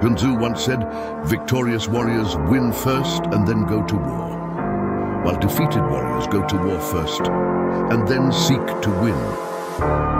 Sun Tzu once said, victorious warriors win first and then go to war, while defeated warriors go to war first and then seek to win.